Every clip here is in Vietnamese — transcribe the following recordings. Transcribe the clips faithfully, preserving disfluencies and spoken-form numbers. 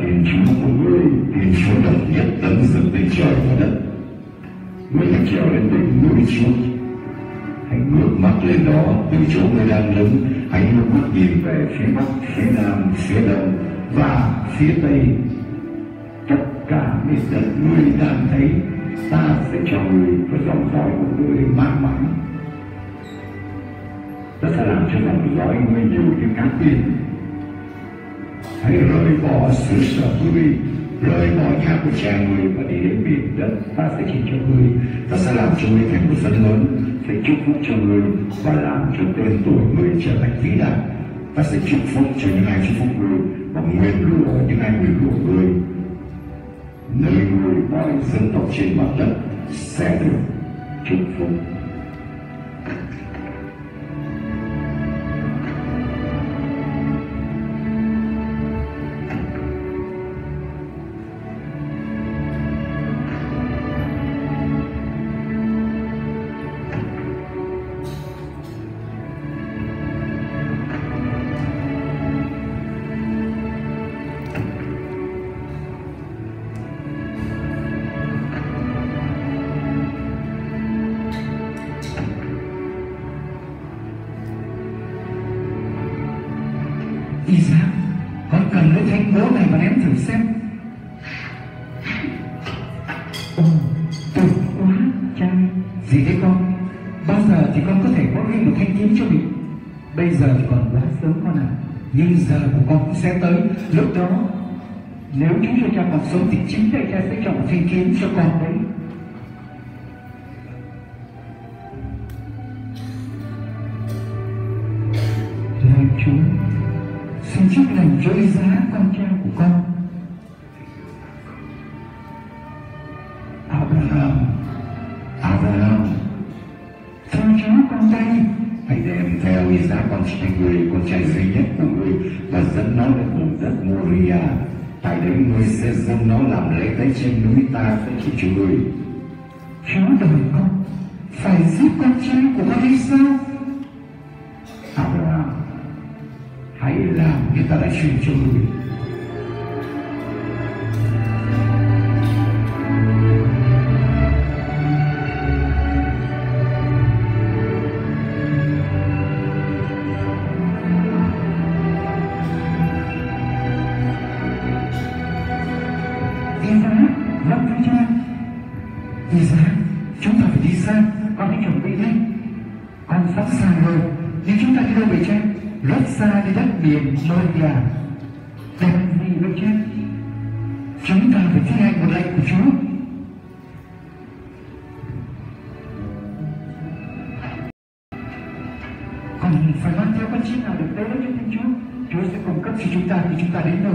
Thiên Chúa của người, Thiên Chúa độc nhất tấn dựng lên trời và đất. Người hãy trèo lên đỉnh núi trước, hãy ngước mắt lên đó, từ chỗ người đang đứng, hãy ngước mắt nhìn về phía bắc, phía nam, phía đông và phía tây. Tất cả miền đất người đang thấy, ta sẽ cho ngươi và dòng dõi của người mát mãn. Ta sẽ làm cho dòng dõi ngươi nhiều như cát biển. Hãy rời bỏ xứ sở ngươi, rời bỏ nhà của cha ngươi và đi đến miền đất ta sẽ chỉ cho ngươi. Ta sẽ làm cho ngươi thành một dân lớn, sẽ chúc phúc cho ngươi và làm cho tên tuổi ngươi trở thành vĩ đại. Ta sẽ chúc phúc cho những ai chúc phúc ngươi và nguyền rủa những ai nguyền rủa ngươi. Nơi ngươi mọi dân tộc trên mặt đất sẽ được chúc phúc. Isaac, con cầm lấy thanh búa này và ném thử xem. Ồ, tuyệt quá, cha. Gì đấy con? Bao giờ thì con có thể có thêm một thanh kiếm cho mình? Bây giờ thì còn quá sớm con ạ. Nhưng giờ của con cũng sẽ tới. Lúc đó, nếu chúng cho cha còn sống thì chính tay cha sẽ chọn một thanh kiếm cho con đấy. Lạy Chúa, xin chúc lành cho Isaac con trai của con. Abraham, Abraham, theo Chúa con đây. hãy đem theo Isaac con trai người, con trai duy nhất của người, và dẫn nó đến vùng đất Moria. Tại đấy ngươi sẽ dâng nó làm lễ tế trên núi ta sẽ chỉ cho ngươi. Chúa đời con, phải giết con trai của con hay sao? Abraham, hãy làm như ta đã truyền cho ngươi. Isaac, vâng thưa cha. Isaac, chúng ta phải đi xa, con hãy chuẩn bị đi. Con sẵn sàng rồi, nhưng chúng ta đi đâu vậy cha? Rất xa đi đất miền Moria. Để làm gì vậy cha? Chúng ta phải thi hành một lệnh của Chúa. Còn phải mang theo con chim nào được tới với Thiên Chúa. Chúa sẽ cung cấp cho chúng ta khi chúng ta đến nơi.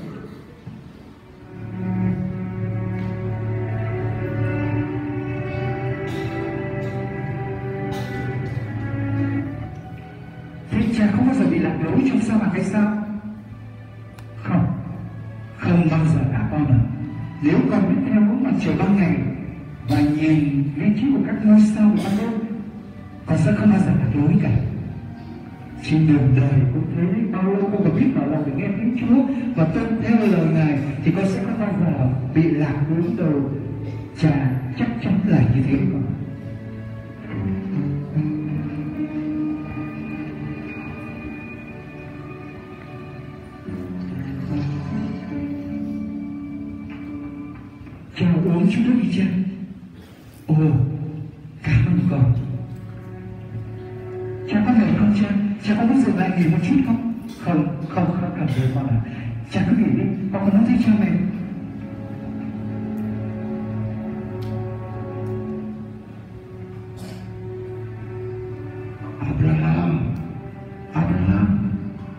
Cha không bao giờ bị lạc lối trong sa mạc hay sao? Không, không bao giờ cả con ạ. Nếu con biết theo hướng mặt trời ban ngày và nhìn vị trí của các ngôi sao của ban đêm, con sẽ không bao giờ lạc lối cả. Trên đường đời cũng thế, bao lâu con có biết bảo lòng để nghe tiếng Chúa và tuân theo lời Ngài thì con sẽ không bao giờ bị lạc lối đâu. Cha chắc chắn là như thế con. Cha uống chút nước đi cha. Ồ, cảm ơn con. Cha có mệt không cha? Cha có muốn dừng lại nghỉ một chút không? Không, không, không cần rồi con ạ. Cha cứ nghỉ đi, con có nói thấy cha mệt. Abraham, Abraham,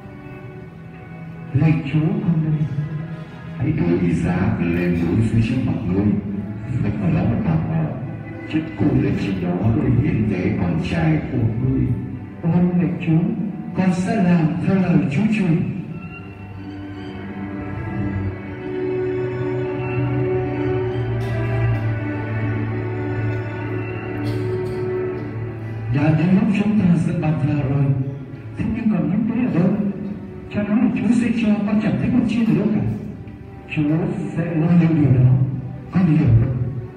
Lạy Chúa con đây. hãy đưa Isaac lên núi phía trước mặt ngươi, vạch vào đó một tảng mỏ, chất củi lên trên đó rồi hiến tế con trai của ngươi. Ôi lạy Chúa, con sẽ làm theo lời Chúa truyền. Đã đến lúc chúng ta dựng bàn thờ rồi, thế nhưng còn hiến tế ở đâu? Cha nói là Chúa sẽ cho, con chẳng thấy con chiên ở đâu cả. Chúa sẽ lo liệu điều đó. Con hiểu không?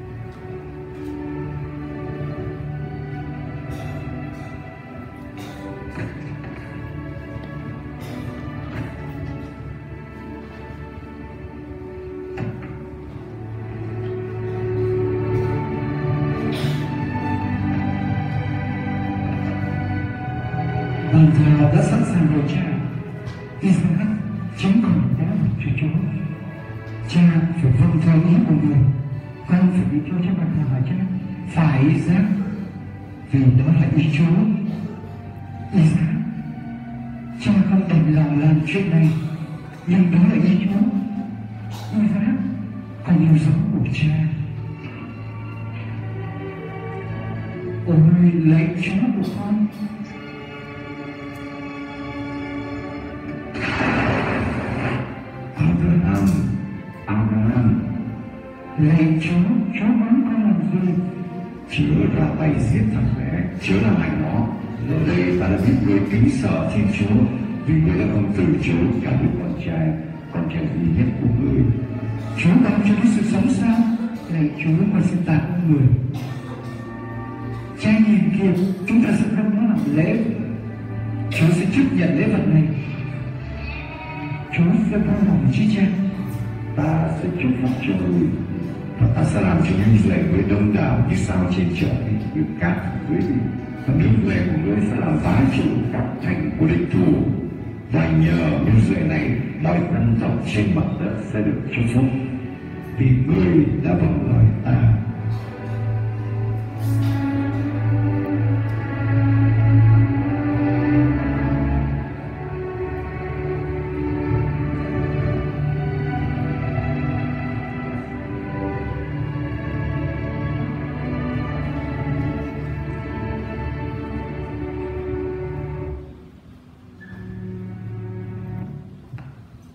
Bàn thờ đã sẵn sàng rồi cha. Isaac chính còn đã được cho Chúa. Cha phải vâng theo ý của người. Con phải đi theo cho bàn thờ hả cha? Phải Isaac, vì đó là ý Chúa. Isaac, cha không đành lòng làm chuyện này, nhưng đó là ý Chúa. Isaac, con yêu dấu của cha. Ôi lạy Chúa của con. Abraham, Abraham, Lạy Chúa, Chúa muốn con làm gì? Chúa ra tay giết thằng bé, Chúa làm hại nó. Giờ đây ta đã biết người kính sợ Thiên Chúa, vì người đã không từ chối cả đứa con trai, con trai duy nhất của người. Chúa ban cho cái sự sống sao? Lạy Chúa mà sẽ tặng người. Cha nhìn kìa, chúng ta sẽ không nó làm lễ. Chúa sẽ chấp nhận lễ vật này. Chúa sẽ vui lòng chi cha. Ta sẽ chúc phúc cho người, và ta sẽ làm cho những lệ với đông đảo như sao trên trời, như cát dưới biển. Và những lệ của ngươi sẽ làm bá chủ các thành của địch thủ. Và nhờ những lệ này, mọi dân tộc trên mặt đất sẽ được chúc phúc, vì ngươi đã vâng lời ta.